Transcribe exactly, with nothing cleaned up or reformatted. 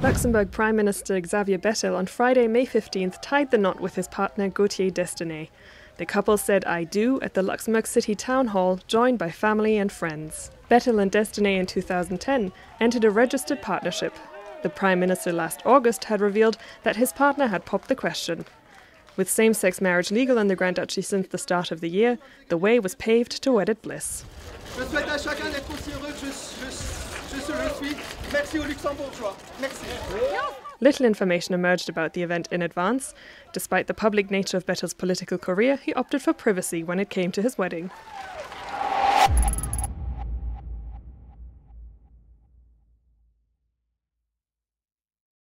Luxembourg Prime Minister Xavier Bettel on Friday, May fifteenth, tied the knot with his partner Gauthier Destinet. The couple said "I do" at the Luxembourg City Town Hall, joined by family and friends. Bettel and Destinet in two thousand ten entered a registered partnership. The Prime Minister last August had revealed that his partner had popped the question. With same-sex marriage legal in the Grand Duchy since the start of the year, the way was paved to wedded bliss. Je souhaite à chacun d'être aussi heureux que je, je, je, je suis. Merci aux Luxembourgeois. Merci. Little information emerged about the event in advance. Despite the public nature of Bettel's political career, he opted for privacy when it came to his wedding.